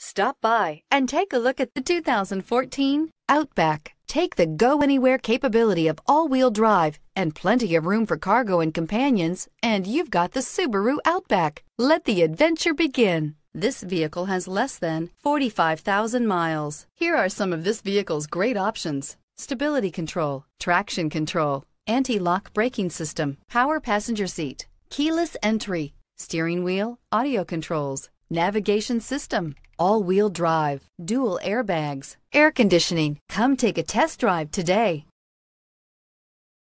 Stop by and take a look at the 2014 Outback. Take the go-anywhere capability of all-wheel drive and plenty of room for cargo and companions, and you've got the Subaru Outback. Let the adventure begin. This vehicle has less than 45,000 miles. Here are some of this vehicle's great options: stability control, traction control, anti-lock braking system, power passenger seat, keyless entry, steering wheel audio controls, navigation system, all-wheel drive, dual airbags, air conditioning. Come take a test drive today.